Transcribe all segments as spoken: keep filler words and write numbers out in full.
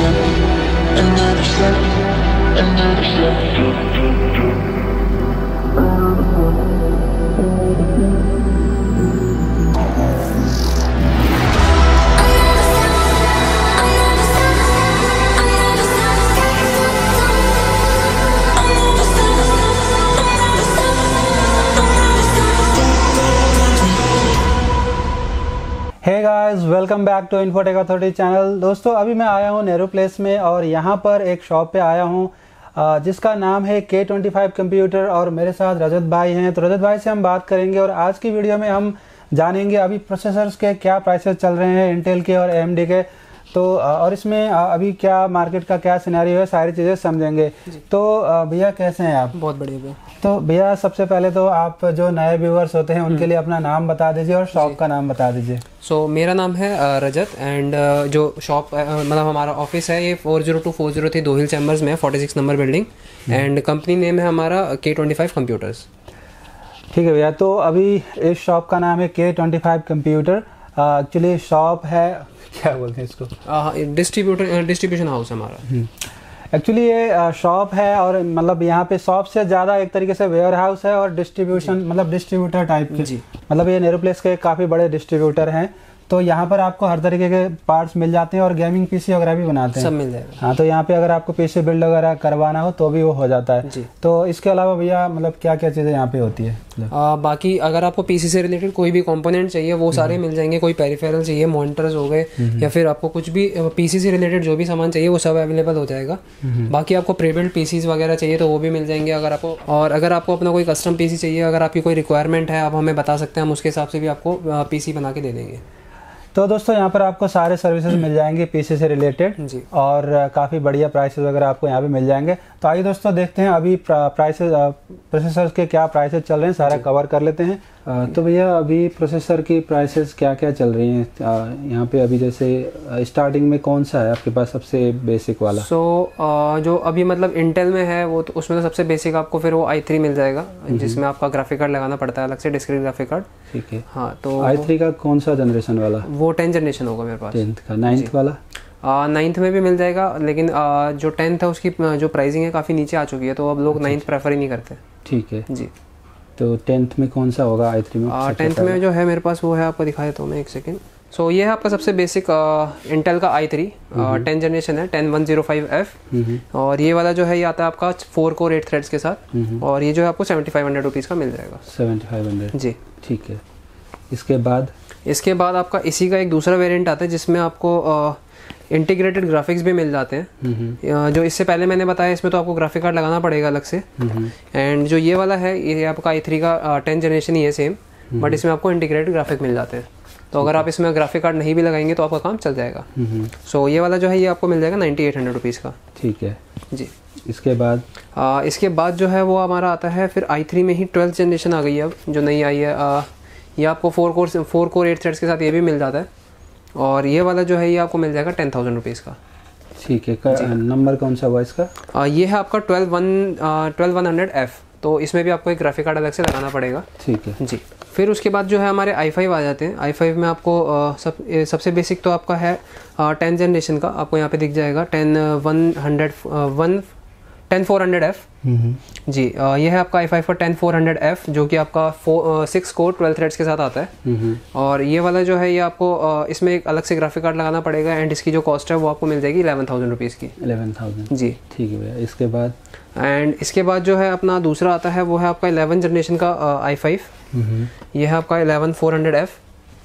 Hey guys, welcome back to Infotech Authority channel. दोस्तों, अभी मैं आया हूँ नेहरू प्लेस में और यहाँ पर एक शॉप पे आया हूँ जिसका नाम है के ट्वेंटी फाइव कंप्यूटर और मेरे साथ रजत भाई हैं। तो रजत भाई से हम बात करेंगे और आज की वीडियो में हम जानेंगे अभी प्रोसेसर्स के क्या प्राइसेस चल रहे हैं इंटेल के और एएमडी के, तो और इसमें अभी क्या मार्केट का क्या सिनेरियो है, सारी चीज़ें समझेंगे। तो भैया कैसे हैं आप? बहुत बढ़िया भैया। तो भैया सबसे पहले तो आप जो नए व्यूअर्स होते हैं उनके लिए अपना नाम बता दीजिए और शॉप का नाम बता दीजिए। सो so, मेरा नाम है रजत एंड जो शॉप मतलब हमारा ऑफिस है ये four zero two four zero three दो हिल चैम्बर्स में है, forty six number building, and company name है हमारा के ट्वेंटी फाइव कंप्यूटर्स। ठीक है भैया, तो अभी इस शॉप का नाम है K twenty five computer. Actually shop है, क्या बोलते हैं इसको, डिस्ट्रीब्यूटर डिस्ट्रीब्यूशन हाउस हमारा। एक्चुअली ये शॉप है और मतलब यहाँ पे शॉप से ज़्यादा एक तरीके से वेयर हाउस है और डिस्ट्रीब्यूशन मतलब डिस्ट्रीब्यूटर टाइप के जी। मतलब ये नेहरू प्लेस के काफ़ी बड़े डिस्ट्रीब्यूटर हैं, तो यहाँ पर आपको हर तरीके के पार्ट्स मिल जाते हैं और गेमिंग पीसी वगैरह भी बनाते हैं, सब मिल जाएगा। हाँ, तो यहाँ पे अगर आपको पीसी बिल्ड वगैरह करवाना हो तो भी वो हो जाता है जी। तो इसके अलावा भैया मतलब क्या क्या चीज़ें यहाँ पे होती है? आ, बाकी अगर आपको पीसी से रिलेटेड कोई भी कंपोनेंट चाहिए वो सारे मिल जाएंगे। कोई पेरिफेरल चाहिए, मॉनिटर्स हो गए, या फिर आपको कुछ भी पीसी से रिलेटेड जो भी सामान चाहिए वो सब अवेलेबल हो जाएगा। बाकी आपको प्रीबिल्ड पीसीज वगैरह चाहिए तो वो भी मिल जाएंगे अगर आपको, और अगर आपको अपना कोई कस्टम पीसी चाहिए, अगर आपकी कोई रिक्वायरमेंट है आप हमें बता सकते हैं, हम उसके हिसाब से भी आपको पीसी बना के दे देंगे। तो दोस्तों यहाँ पर आपको सारे सर्विसेज मिल जाएंगे पीसी से रिलेटेड जी, और काफ़ी बढ़िया प्राइसेस वगैरह आपको यहाँ पे मिल जाएंगे। तो आइए दोस्तों देखते हैं अभी प्राइसेस प्रोसेसर के क्या प्राइसेस चल रहे हैं, सारा कवर कर लेते हैं। तो भैया अभी प्रोसेसर की प्राइसेस क्या क्या चल रही हैं यहाँ पे? अभी जैसे स्टार्टिंग में कौन सा है आपके पास सबसे बेसिक वाला? सो so, जो अभी मतलब इंटेल में है वो तो उसमें तो सबसे बेसिक आपको फिर वो आई थ्री मिल जाएगा, जिसमें आपका ग्राफिक कार्ड लगाना पड़ता है अलग से, डिस्क्रीट ग्राफिक कार्ड। ठीक है, हाँ। तो आई थ्री का कौन सा जनरेशन वाला? वो टेंथ जनरेशन होगा मेरे पास। टेंथ का? नाइन्थ वाला? नाइन्थ में भी मिल जाएगा, लेकिन आ, जो टेंथ है उसकी जो प्राइसिंग है काफ़ी नीचे आ चुकी है, तो अब लोग नाइन्थ प्रेफर ही नहीं करते। ठीक है जी। तो टेंथ में कौन सा होगा आई थ्री में? टेंथ में जो है मेरे पास वो है, आपको दिखा देता हूँ मैं, एक सेकेंड। सो so, ये है आपका सबसे बेसिक इंटेल का आई थ्री, टेंथ जनरेशन है, ten one zero five F, और ये वाला जो है ये आता है आपका फोर कोर एट थ्रेड्स के साथ, और ये जो है आपको सेवेंटी फाइव हंड्रेड रुपीज़ का मिल जाएगा। सेवेंटी फाइव हंड्रेड जी। ठीक है। इसके बाद इसके बाद आपका इसी का एक दूसरा वेरिएंट आता है जिसमें आपको इंटीग्रेटेड ग्राफिक्स भी मिल जाते हैं। जो इससे पहले मैंने बताया इसमें तो आपको ग्राफिक कार्ड लगाना पड़ेगा अलग से, एंड जो ये वाला है ये आपका आई थ्री का टेंथ जनरेशन ही है सेम, बट इसमें आपको इंटीग्रेटेड ग्राफिक मिल जाते हैं। तो अगर आप इसमें ग्राफिक कार्ड नहीं भी लगाएंगे तो आपका काम चल जाएगा। सो so, ये वाला जो है ये आपको मिल जाएगा नाइन्टी एट हंड्रेड रुपीज़ का। ठीक है जी। इसके बाद आ, इसके बाद जो है वो हमारा आता है फिर आई थ्री में ही ट्वेल्थ जनरेशन आ गई है अब जो नई आई है। आ, ये आपको four core four core eight threads के साथ ये भी मिल जाता है, और ये वाला जो है ये आपको मिल जाएगा टेन थाउजेंड रुपीज़ का। ठीक है। नंबर कौन सा हुआ इसका? आ, ये है आपका twelve one twelve one hundred F, तो इसमें भी आपको एक ग्राफिक कार्ड अलग से लगाना पड़ेगा। ठीक है जी। फिर उसके बाद जो है हमारे आई फाइव आ जाते हैं। आई फाइव में आपको आ, सब ए, सबसे बेसिक तो आपका है टेन जनरेशन का, आपको यहाँ पे दिख जाएगा ten one hundred one ten four hundred F जी। आ, ये है आपका आई फाइव का टेन फोर हंड्रेड एफ जो कि आपका four six core twelve threads के साथ आता है, और ये वाला जो है ये आपको आ, इसमें एक अलग से ग्राफिक कार्ड लगाना पड़ेगा, एंड इसकी जो कॉस्ट है वो आपको मिल जाएगी इलेवन थाउजेंड रुपीज़ की। इलेवन थाउजेंड जी। ठीक है भैया। इसके बाद एंड इसके बाद जो है अपना दूसरा आता है वो है आपका इलेवन जनरेशन का आई फाइव। ये है आपका इलेवन फोर हंड्रेड एफ,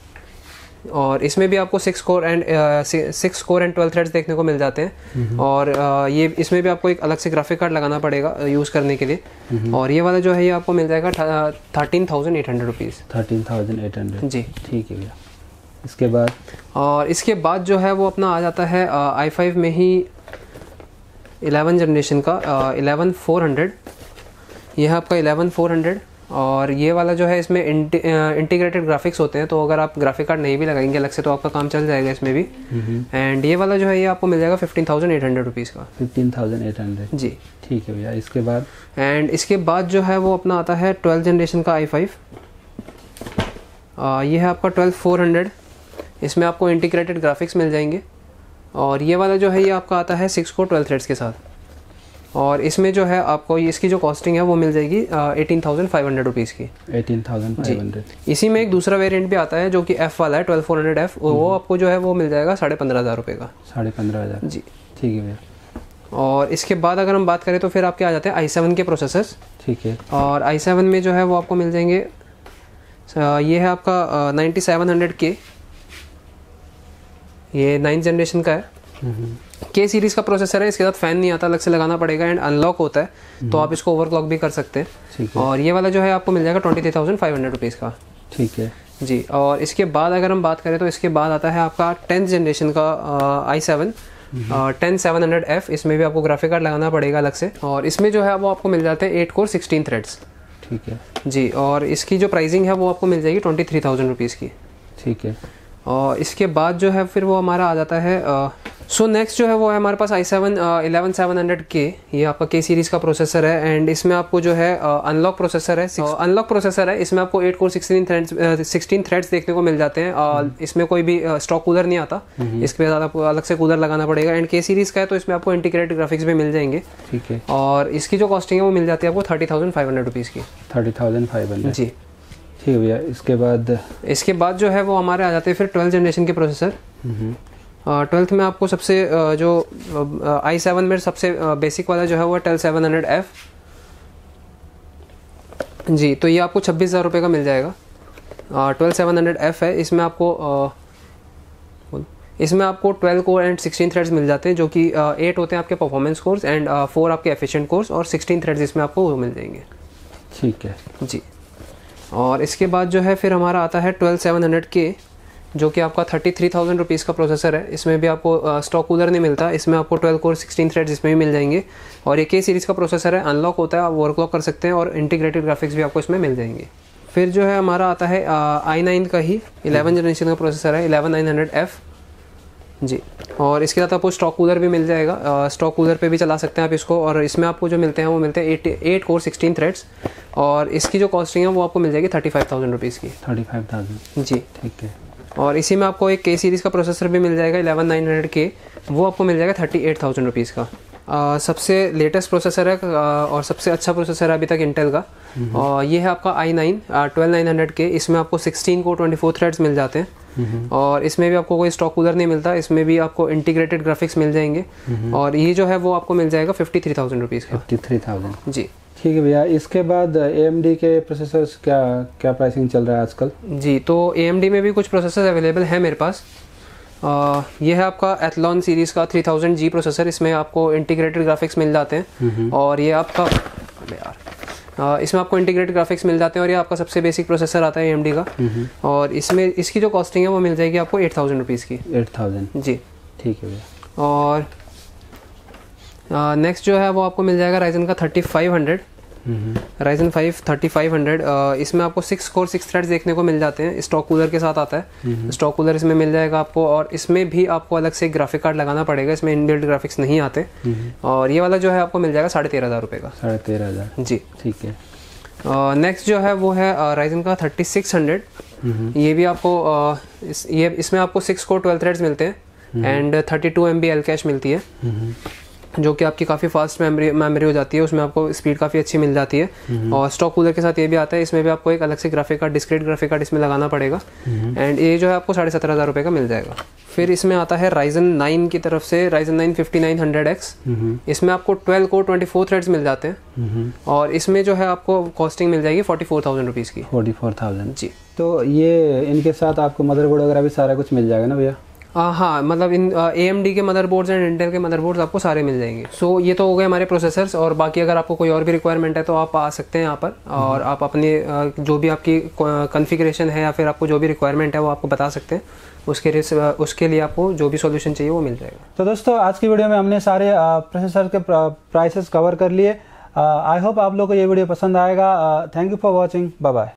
और इसमें भी आपको six core and six core and twelve threads देखने को मिल जाते हैं, और uh, ये इसमें भी आपको एक अलग से ग्राफिक कार्ड लगाना पड़ेगा यूज़ करने के लिए, और ये वाला जो है ये आपको मिल जाएगा thirteen thousand eight hundred rupees. Thirteen thousand eight hundred जी। ठीक है भैया। इसके बाद और इसके बाद जो है वो अपना आ जाता है आई फाइव में ही इलेवन जनरेशन का इलेवन फोर हंड्रेड। यह है आपका इलेवन फोर हंड्रेड, और ये वाला जो है इसमें इंटीग्रेटेड ग्राफिक्स होते हैं, तो अगर आप ग्राफिक कार्ड नहीं भी लगाएंगे अलग से तो आपका काम चल जाएगा इसमें भी। एंड ये वाला जो है ये आपको मिल जाएगा fifteen thousand eight hundred rupees का। फिफ्टीन थाउजेंड एट हंड्रेड जी। ठीक है भैया। इसके बाद एंड इसके बाद जो है वो अपना आता है ट्वेल्थ जनरेशन का आई फाइव। ये है आपका ट्वेल्व फोर हंड्रेड। इसमें आपको इंटीग्रेटेड ग्राफिक्स मिल जाएंगे, और ये वाला जो है ये आपका आता है सिक्स कोर ट्वेल्व थ्रेड्स के साथ, और इसमें जो है आपको इसकी जो कॉस्टिंग है वो मिल जाएगी eighteen thousand five hundred rupees की। Eighteen thousand five hundred. इसी में एक दूसरा वेरिएंट भी आता है जो कि एफ़ वाला है, ट्वेल्व फोर हंड्रेड एफ, वो आपको जो है वो मिल जाएगा साढ़े पंद्रह हज़ार रुपये का। साढ़े पंद्रह हज़ार जी ठीक है भैया। और इसके बाद अगर हम बात करें तो फिर आपके आ जाते हैं आई सेवन के प्रोसेसर्स। ठीक है। और आई सेवन में जो है वो आपको मिल जाएंगे, ये है आपका नाइन्टी सेवन हंड्रेड के, ये नाइन्थ जनरेशन का है। के सीरीज़ का प्रोसेसर है, इसके साथ फ़ैन नहीं आता, अलग से लगाना पड़ेगा, एंड अनलॉक होता है तो आप इसको ओवरक्लॉक भी कर सकते हैं। और ये वाला जो है आपको मिल जाएगा twenty three thousand five hundred rupees का। ठीक है जी। और इसके बाद अगर हम बात करें तो इसके बाद आता है आपका टेंथ जनरेशन का I seven ten seven hundred F. इसमें भी आपको ग्राफिक कार्ड लगाना पड़ेगा अलग से, और इसमें जो है वो आपको मिल जाते हैं एट कोर सिक्सटीन थ्रेड्स। ठीक है जी। और इसकी जो प्राइसिंग है वो आपको मिल जाएगी ट्वेंटी थ्री थाउजेंड रुपीज़ की। ठीक है। और इसके बाद जो है फिर वो हमारा आ जाता है, सो नेक्स्ट जो है वो है हमारे पास I seven eleven seven hundred K. ये आपका के सीरीज़ का प्रोसेसर है, एंड इसमें आपको जो है अनलॉक प्रोसेसर है, अनलॉक प्रोसेसर है। इसमें आपको eight core sixteen threads sixteen threads देखने को मिल जाते हैं, और इसमें कोई भी स्टॉक कूलर नहीं आता, इसके बाद आपको अलग से कूलर लगाना पड़ेगा। एंड के सीरीज़ का है तो इसमें आपको इंटीग्रेटेड ग्राफिक्स भी मिल जाएंगे। ठीक है। और इसकी जो कॉस्टिंग है वो मिल जाती है आपको thirty thousand five hundred rupees की। थर्टी थाउजेंड फाइव हंड्रेड जी। ठीक है भैया। इसके बाद इसके बाद जो है वो हमारे आ जाते हैं फिर ट्वेल्थ जनरेशन के प्रोसेसर। ट्वेल्थ में आपको सबसे जो आई सेवन में सबसे बेसिक वाला जो है वो ट्वेल्व सेवन हंड्रेड एफ। जी। तो ये आपको छब्बीस हज़ार रुपये का मिल जाएगा। ट्वेल्व सेवन हंड्रेड एफ है। इसमें आपको uh, इसमें आपको twelve core and sixteen threads मिल जाते हैं, जो कि एट होते हैं आपके परफॉर्मेंस कोर्स, एंड फोर आपके एफिशिएंट कोर्स, और सिक्सटीन थ्रेड्स इसमें आपको वो मिल जाएंगे। ठीक है जी। और इसके बाद जो है फिर हमारा आता है ट्वेल्व सेवन हंड्रेड के, जो कि आपका थर्टी थ्री थाउजेंड रुपीज़ का प्रोसेसर है। इसमें भी आपको स्टॉक कूलर नहीं मिलता, इसमें आपको ट्वेल्व कोर सिक्सटीन थ्रेड्स इसमें भी मिल जाएंगे, और ये के सीरीज़ का प्रोसेसर है, अनलॉक होता है, आप ओवरक्लॉक कर सकते हैं, और इंटीग्रेटेड ग्राफिक्स भी आपको इसमें मिल जाएंगे। फिर जो है हमारा आता है आई नाइन का ही इलेवन जनरेशन का प्रोसेसर है, इलेवन नाइन हंड्रेड एफ। जी। और इसके साथ आपको स्टॉक कूलर भी मिल जाएगा, स्टॉक कूलर पे भी चला सकते हैं आप इसको, और इसमें आपको जो मिलते हैं वो मिलते हैं eight eight core sixteen threads, और इसकी जो कॉस्टिंग है वो आपको मिल जाएगी थर्टी फाइव थाउजेंड रुपीज़ की। थर्टी फाइव थाउजेंड जी। ठीक है। और इसी में आपको एक के सीरीज़ का प्रोसेसर भी मिल जाएगा इलेवन नाइन हंड्रेड के, वो आपको मिल जाएगा थर्टी एट थाउजेंड रुपीज़ का। uh, सबसे लेटेस्ट प्रोसेसर है, uh, और सबसे अच्छा प्रोसेसर है अभी तक इंटेल का, और ये है आपका I nine twelve nine hundred K. इसमें आपको सिक्सटीन को ट्वेंटी फोर थ्रेड्स मिल जाते हैं, और इसमें भी आपको कोई स्टॉक कूलर नहीं मिलता, इसमें भी आपको इंटीग्रेटेड ग्राफिक्स मिल जाएंगे, और ये जो है वो आपको मिल जाएगा फिफ्टी थ्री थाउजेंड रुपीज़ का। फिफ्टी थ्री थाउजेंड जी। ठीक है भैया। इसके बाद ए एम डी के प्रोसेसर्स क्या क्या प्राइसिंग चल रहा है आजकल? जी। तो ए एम डी में भी कुछ प्रोसेसर अवेलेबल है मेरे पास। आ, ये है आपका एथलॉन सीरीज़ का थ्री थाउजेंड जी प्रोसेसर। इसमें आपको इंटीग्रेटेड ग्राफिक्स मिल जाते हैं, और ये आपका यार आ, इसमें आपको इंटीग्रेटेड ग्राफिक्स मिल जाते हैं, और ये आपका सबसे बेसिक प्रोसेसर आता है ए एम डी का, और इसमें इसकी जो कॉस्टिंग है वो मिल जाएगी आपको एट थाउजेंड रुपीज़ की। एट थाउजेंड जी। ठीक है भैया। और नेक्स्ट जो है वो आपको मिल जाएगा राइजन का thirty five hundred, Ryzen five thirty five hundred. इसमें आपको सिक्स कोर सिक्स थ्रेड्स देखने को मिल जाते हैं, स्टॉक कूलर के साथ आता है, स्टॉक कूलर इसमें मिल जाएगा आपको, और इसमें भी आपको अलग से ग्राफिक कार्ड लगाना पड़ेगा, इसमें इनबिल्ट ग्राफिक्स नहीं आते। और ये वाला जो है आपको मिल जाएगा साढ़े तेरह हज़ार रुपये का। साढ़े तेरह हज़ार जी। ठीक है। नेक्स्ट जो है वो है राइजन का थर्टी सिक्स हंड्रेड। ये भी आपको uh, इस, ये इसमें आपको सिक्स कोर ट्वेल्व थ्रेड्स मिलते हैं, and thirty two M B L cache मिलती है, जो कि आपकी काफ़ी फास्ट मेमोरी मेमोरी हो जाती है, उसमें आपको स्पीड काफ़ी अच्छी मिल जाती है, और स्टॉक कूलर के साथ ये भी आता है। इसमें भी आपको एक अलग से graphic card, discrete graphic card इसमें लगाना पड़ेगा, एंड ये जो है आपको साढ़े सत्रह हज़ार रुपये का मिल जाएगा। फिर इसमें आता है राइजन नाइन की तरफ से Ryzen nine fifty nine hundred X. इसमें आपको ट्वेल्व को ट्वेंटी फोर थ्रेड्स मिल जाते हैं, और इसमें जो है आपको कॉस्टिंग मिल जाएगी फोर्टी फोर थाउजेंड रुपीज़ की। फोर्टी फोर थाउजेंड जी। तो ये इनके साथ आपको मदरबोर्ड वगैरह भी सारा कुछ मिल जाएगा ना भैया? आ, हाँ, मतलब इन ए एम डी के मदरबोर्ड्स एंड इंटेल के मदरबोर्ड्स आपको सारे मिल जाएंगे। सो so, ये तो हो गए हमारे प्रोसेसर्स, और बाकी अगर आपको कोई और भी रिक्वायरमेंट है तो आप आ सकते हैं यहाँ पर, और आप अपने जो भी आपकी कॉन्फ़िगरेशन है या फिर आपको जो भी रिक्वायरमेंट है वो आपको बता सकते हैं, उसके उसके लिए आपको जो भी सॉल्यूशन चाहिए वो मिल जाएगा। तो दोस्तों आज की वीडियो में हमने सारे प्रोसेसर के प्राइसेस कवर कर लिए। आई होप आप लोग को ये वीडियो पसंद आएगा। Thank you for watching. Bye bye.